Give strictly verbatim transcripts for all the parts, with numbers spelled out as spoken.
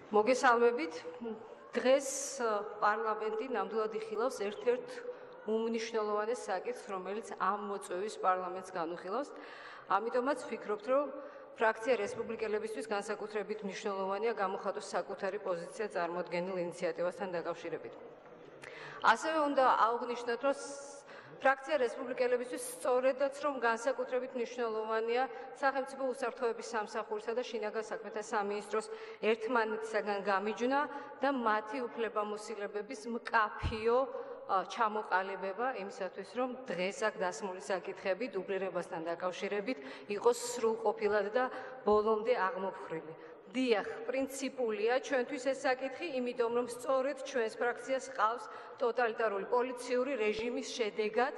მოგესალმებით. დღეს პარლამენტი ნამდვილად იხილავს ერთ-ერთ უმნიშვნელოვანეს საკითხს, რომელიც ამ მოწვევის პარლამენტს განუხილავს. ამიტომაც ვფიქრობთ, რომ ფრაქცია რესპუბლიკელებისთვის განსაკუთრებით მნიშვნელოვანია გამოხატოს საკუთარი პოზიცია წარმოდგენილ ინიციატივასთან დაკავშირებით. ასევე უნდა აღვნიშნოთ, რომ ფრაქცია რესპუბლიკელებისთვის სწორედაც რომ განსაკუთრებით მნიშვნელოვანია სახელმწიფო უსაფრთხოების სამსახურისა და შინაგან საქმეთა სამინისტროს ერთმანეთისაგან გამიჯვნა და მათი უფლებამოსილებების მკაფიო ჩამოყალიბება იმისათვის, რომ დღეს აქ დასმული საკითხები დუბლირებასთან დაკავშირებით იყოს სრულყოფილად და ბოლომდე აღმოფხრილი. დიახ, პრინციპულია ჩვენთვის ეს საკითხი, იმიტომ რომ სწორედ ჩვენს ფრაქციას ჰყავს ტოტალიტარული პოლიციური რეჟიმის შედეგად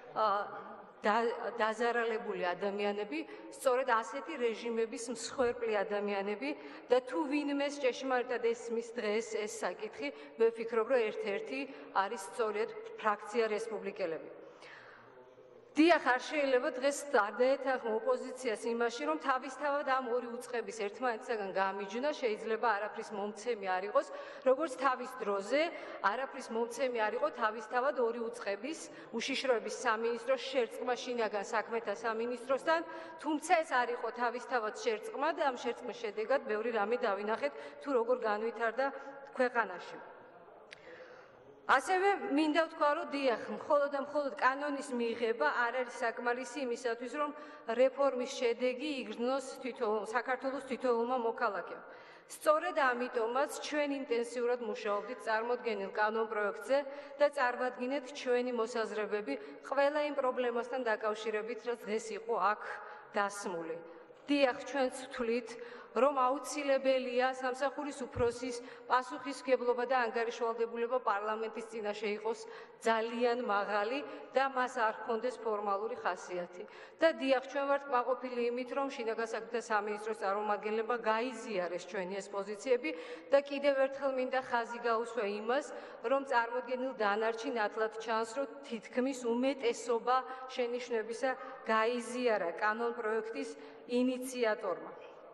დაზარალებული ადამიანები, სწორედ ასეთი რეჟიმების მსხვერპლი ადამიანები და თუ ვინმეს ჭეშმარიტად ესმის დღეს ეს საკითხი, მე ვფიქრობ, რომ ერთ-ერთი არის სწორედ ფრაქცია რესპუბლიკელები. დიახ, არ შეიძლება დღეს დაეთანხმო ოპოზიციას იმაში, რომ თავისთავად ამ ორი უწყების ერთმანეთისაგან გამიჯვნა შეიძლება არაფრის მომცემი არ იყოს, როგორც თავის დროზე არაფრის მომცემი არ იყო თავისთავად ორი უწყების უშიშროების სამინისტროს შერწყმა შინაგან საქმეთა სამინისტროსთან, თუმცა ეს არ იყო თავისთავად შერწყმა და ამ შერწყმის შედეგად ბევრი რამე დავინახეთ, თუ როგორ განვითარდა ქვეყანაში. ასევე მინდა ვთქვა, რომ დიახ, მხოლოდ და მხოლოდ კანონის მიღება არ არის საკმარისი იმისათვის, რომ რეფორმის შედეგი იგრძნოს საქართველოს თითოეულმა მოქალაქემ. სწორედ ამიტომაც ჩვენ ინტენსიურად მუშაობდით წარმოდგენილ კანონპროექტზე და წარმადგინეთ ჩვენი მოსაზრებები ყველა იმ პრობლემასთან დაკავშირებით, რაც დღეს იყო აქ დასმული. დიახ, ჩვენც ვთვლით, რომ აუცილებელია სამსახურის უფროსის პასუხისმგებლობა და ანგარიშვალდებულება პარლამენტის წინაშე იყოს ძალიან მაღალი და მას არ ჰქონდეს ფორმალური ხასიათი. და დიახ, ჩვენ ვართ კმაყოფილი იმით, რომ შინაგან საქმეთა სამინისტროს წარმომადგენლებმა გაიზიარეს ჩვენი ეს პოზიციები და კიდევ ერთხელ მინდა ხაზი გაუსვა იმას, რომ წარმოდგენილ დანარჩენ ათლად ჩანს, რომ თითქმის უმეტესობა შენიშვნებისა გაიზიარა კანონპროექტის ინიციატორმა.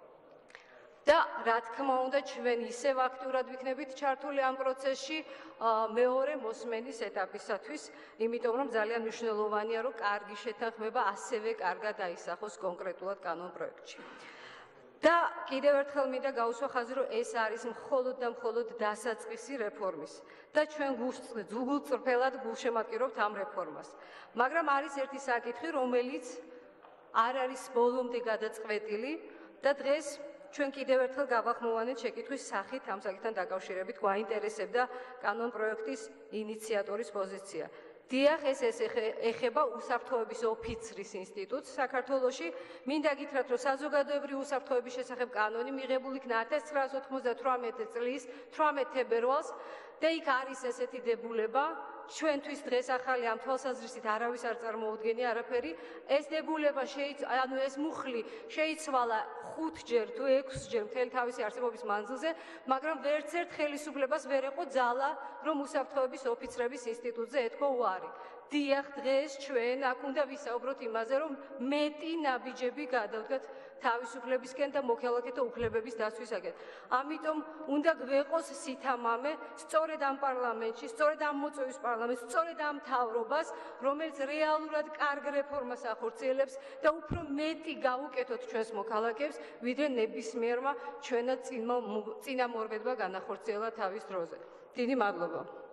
და რა თქმა უნდა, ჩვენ ისევ აქტიურად ვიქნებით ჩართული ამ პროცესში მეორე მოსმენის ეტაპისათვის, იმიტომ რომ ძალიან მნიშვნელოვანია, რომ კარგი შეთანხმება ასევე კარგად აისახოს კონკრეტულად კანონპროექტში. და კიდევ ერთხელ მინდა გაუსვა ხაზი, რომ ეს არის მხოლოდ და მხოლოდ დასაწყისი რეფორმის და ჩვენ გულწრფელად გულშემატკივრობთ ამ რეფორმას. მაგრამ არის ერთი საკითხი, რომელიც არ არის ბოლომდე გადაწყვეტილი და დღეს ჩვენ კიდევ ერთხელ გავახმოვანეთ შეკითხვის სახით ამ საკითხთან დაკავშირებით გვაინტერესებდა კანონპროექტის ინიციატორის პოზიცია. დიახ, ეს ეს ეხება უსაფრთხოების ოფიცრის ინსტიტუტს საქართველოში. მინდა გითხრათ, რომ საზოგადოებრივი უსაფრთხოების შესახებ კანონი მიღებული იქნა ათას ცხრაასი ოთხმოცდათვრამეტი წლის თვრამეტ თებერვალს და იქ არის ესეთი დებულება, ჩვენთვის დღეს ახალი ამ თვალსაზრისით არავის არ წარმოუდგენია არაფერი. ეს დებულება ანუ ეს მუხლი შეიცვალა ხუთჯერ თუ ექვსჯერ მთელი თავისი არსებობის მანძილზე, მაგრამ ვერც ერთ ხელისუფლებას ვერ ეყო ძალა, რომ უსაფრთხოების ოფიცრების ინსტიტუტზე ეთქვა უარი. დიახ, დღეს ჩვენ აქ უნდა ვისაუბროთ იმაზე, რომ მეტი ნაბიჯები გადავდგათ თავისუფლებისკენ და მოქალაქეთა უფლებების დაცვისაკენ. ამიტომ უნდა გვეყოს სითამამე სწორედ ამ პარლამენტში, სწორედ ამ მოწვევის პარლამენტს, სწორედ ამ მთავრობას, რომელიც რეალურად კარგ რეფორმას ახორციელებს და უფრო მეტი გაუკეთოთ ჩვენს მოქალაქეებს, ვიდრე ნებისმიერმა ჩვენად წინამორბედმა განახორციელა თავის დროზე. დიდი მადლობა.